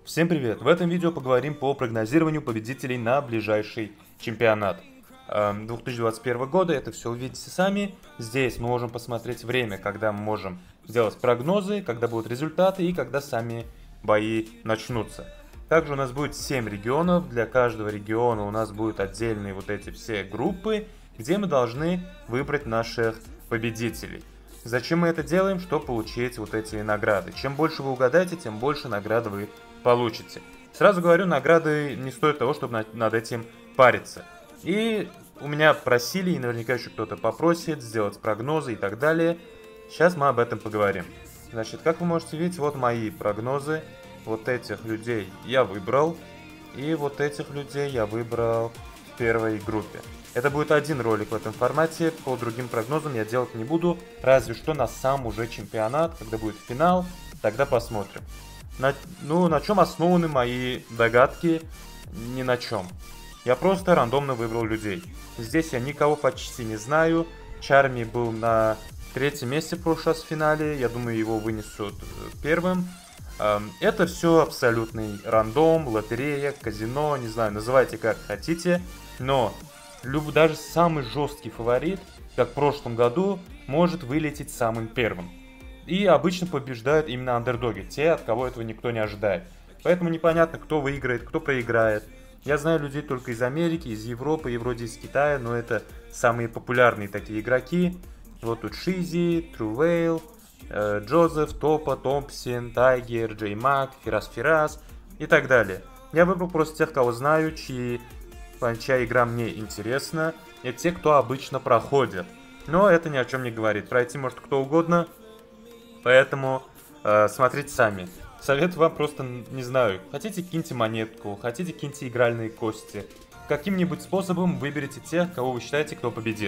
Всем привет! В этом видео поговорим по прогнозированию победителей на ближайший чемпионат 2021 года. Это все увидите сами. Здесь мы можем посмотреть время, когда мы можем сделать прогнозы, когда будут результаты и когда сами бои начнутся. Также у нас будет 7 регионов. Для каждого региона у нас будут отдельные вот эти все группы, где мы должны выбрать наших победителей. Зачем мы это делаем? Чтобы получить вот эти награды. Чем больше вы угадаете, тем больше награды вы получите. Сразу говорю, награды не стоят того, чтобы над этим париться. И у меня просили, и наверняка еще кто-то попросит, сделать прогнозы и так далее. Сейчас мы об этом поговорим. Значит, как вы можете видеть, вот мои прогнозы. Вот этих людей я выбрал. И вот этих людей я выбрал в первой группе. Это будет один ролик в этом формате, по другим прогнозам я делать не буду. Разве что на сам уже чемпионат, когда будет финал, тогда посмотрим. На чем основаны мои догадки? Ни на чем. Я просто рандомно выбрал людей. Здесь я никого почти не знаю. Чарми был на 3-м месте в прошлый раз в финале. Я думаю, его вынесут первым. Это все абсолютный рандом, лотерея, казино, не знаю, называйте как хотите. Но даже самый жесткий фаворит, как в прошлом году, может вылететь самым первым. И обычно побеждают именно андердоги, те, от кого этого никто не ожидает. Поэтому непонятно, кто выиграет, кто проиграет. Я знаю людей только из Америки, из Европы и вроде из Китая, но это самые популярные такие игроки. Вот тут Шизи, Трувейл, Джозеф, Топа, Томпсин, Тайгер, Джей Мак, Фирас и так далее. Я выбрал просто тех, кого знаю, чья игра мне интересна. Это те, кто обычно проходит. Но это ни о чем не говорит. Пройти может кто угодно. Поэтому смотрите сами. Советую вам просто, не знаю, хотите киньте монетку, хотите киньте игральные кости. Каким-нибудь способом выберите тех, кого вы считаете, кто победит.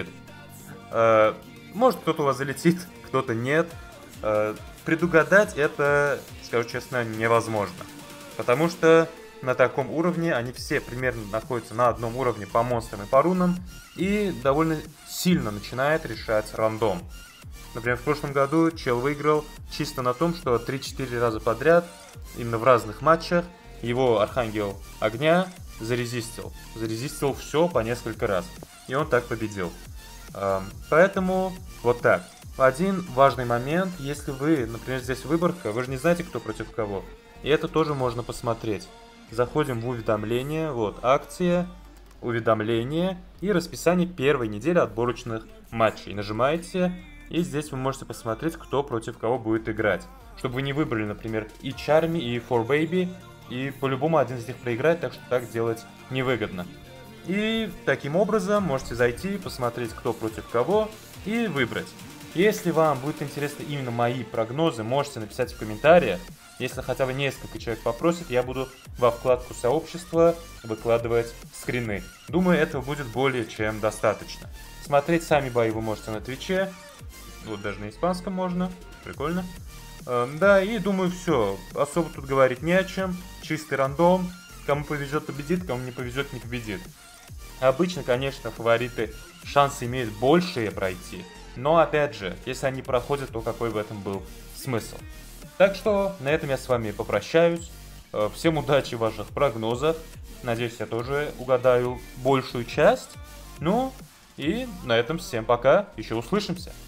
Может кто-то у вас залетит, кто-то нет. Предугадать это, скажу честно, невозможно. Потому что на таком уровне они все примерно находятся на одном уровне по монстрам и по рунам. И довольно сильно начинает решать рандом. Например, в прошлом году чел выиграл чисто на том, что 3-4 раза подряд, именно в разных матчах, его Архангел Огня зарезистил. Зарезистил все по несколько раз. И он так победил. Поэтому вот так. Один важный момент, если вы, например, здесь выборка, вы же не знаете, кто против кого. И это тоже можно посмотреть. Заходим в уведомления, вот акция, уведомления и расписание первой недели отборочных матчей. Нажимаете. И здесь вы можете посмотреть, кто против кого будет играть. Чтобы вы не выбрали, например, и Чарми, и 4Baby, и по-любому один из них проиграет, так что так делать невыгодно. И таким образом можете зайти, посмотреть, кто против кого, и выбрать. Если вам будет интересны именно мои прогнозы, можете написать в комментариях. Если хотя бы несколько человек попросит, я буду во вкладку сообщества выкладывать скрины. Думаю, этого будет более чем достаточно. Смотреть сами бои вы можете на Твиче. Вот даже на испанском можно. Прикольно. Да, и думаю, все. Особо тут говорить не о чем. Чистый рандом. Кому повезет, победит, кому не повезет, не победит. Обычно, конечно, фавориты шансы имеют большие пройти. Но, опять же, если они проходят, то какой в этом был смысл? Так что, на этом я с вами попрощаюсь. Всем удачи в ваших прогнозах. Надеюсь, я тоже угадаю большую часть. Ну, и на этом всем пока. Еще услышимся.